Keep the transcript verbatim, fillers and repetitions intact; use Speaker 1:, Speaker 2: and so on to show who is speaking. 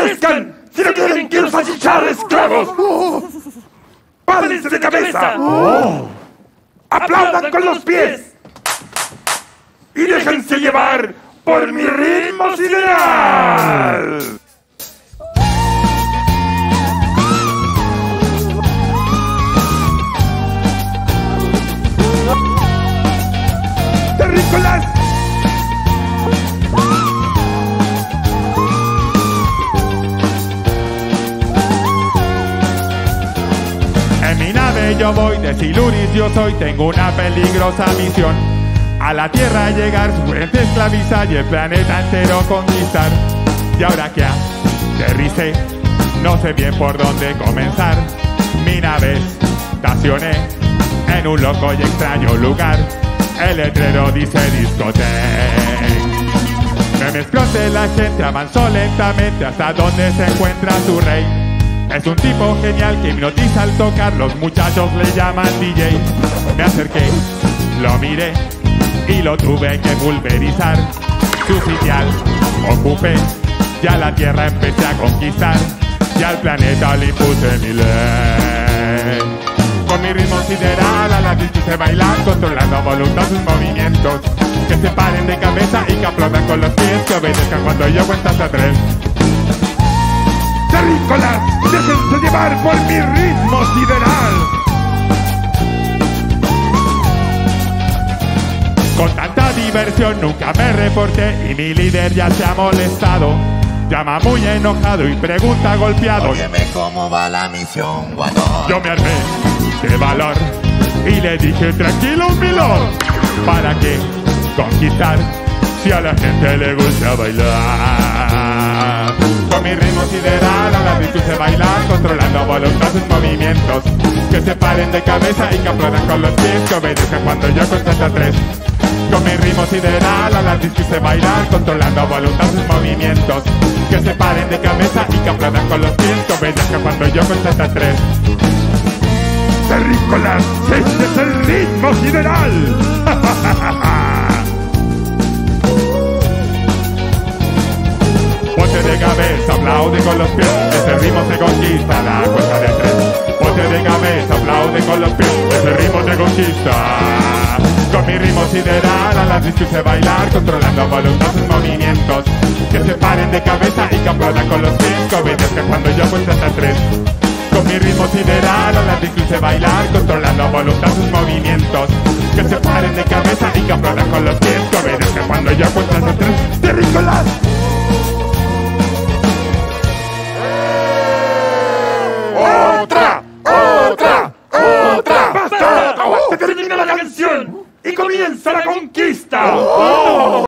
Speaker 1: ¡Obedezcan! ¡Si no quieren, quiero salchichar esclavos! Oh. ¡Párense de cabeza! Oh. ¡Aplaudan con los pies! ¡Y déjense llevar por mi ritmo sideral! ¡Terrícolas!
Speaker 2: En mi nave yo voy, de Siluris yo soy, tengo una peligrosa misión. A la Tierra llegar, su gente esclavizar y el planeta entero conquistar. Y ahora que aterricé, no sé bien por dónde comenzar. Mi nave estacioné en un loco y extraño lugar. El letrero dice discoteca. Me mezcló entre la gente, avanzó lentamente hasta donde se encuentra su rey. Es un tipo genial que hipnotiza al tocar, los muchachos le llaman D J. Me acerqué, lo miré y lo tuve que pulverizar. Su sitial ocupé, ya la Tierra empecé a conquistar, y al planeta le impuse mi ley. Con mi ritmo sideral a la disco se bailar, controlando a voluntad sus movimientos. Que se paren de cabeza y que aplaudan con los pies, que obedezcan cuando yo cuento hasta tres.
Speaker 1: ¡Terrícolas! ¡Déjense llevar por mi ritmo sideral!
Speaker 2: Con tanta diversión nunca me reporté y mi líder ya se ha molestado. Llama muy enojado y pregunta golpeado:
Speaker 3: óyeme, ¿cómo va la misión, guatón?
Speaker 2: Yo me armé de valor y le dije: tranquilo, milord, ¿para qué conquistar si a la gente le gusta bailar? Con mi ritmo sideral a la disco se bailar, controlando a voluntad sus movimientos. Que se paren de cabeza y que aplaudan con los pies, que obedezcan cuando yo cuento hasta tres. Con mi ritmo sideral a la disco se bailar, controlando a voluntad sus movimientos. Que se paren de cabeza y que aplaudan con los pies, que obedezcan cuando yo cuento hasta tres.
Speaker 1: ¡Terrícolas! ¡Este es el ritmo sideral!
Speaker 2: Ponte de cabeza, aplaude con los pies, ese ritmo se conquista, la cuenta de tres. Ponte de cabeza, aplaude con los pies, ese ritmo se conquista. Con mi ritmo sideral a las discos se bailar, controlando a voluntad sus movimientos. Que se paren de cabeza y que aplaudan con los pies, que obedezcan cuando yo cuento hasta tres. Con mi ritmo sideral a las discos se bailar, controlando a voluntad sus movimientos. Que se paren de cabeza y que aplaudan con los pies, que obedezcan cuando yo cuento hasta tres.
Speaker 1: ¡Terrícolas! ¡Otra! ¡Otra! ¡Otra! ¡Basta! ¡Se termina la canción! ¡Y comienza la conquista!